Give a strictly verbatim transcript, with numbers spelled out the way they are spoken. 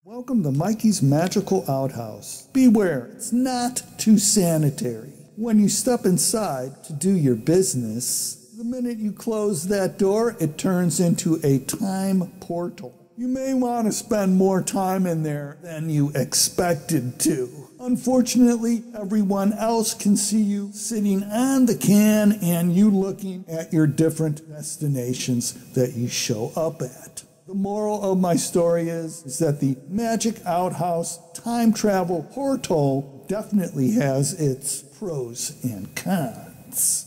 Welcome to Mikey's Magical Outhouse. Beware, it's not too sanitary. When you step inside to do your business, the minute you close that door, it turns into a time portal. You may want to spend more time in there than you expected to. Unfortunately, everyone else can see you sitting on the can and you looking at your different destinations that you show up at. The moral of my story is, is that the Magic Outhouse time travel portal definitely has its pros and cons.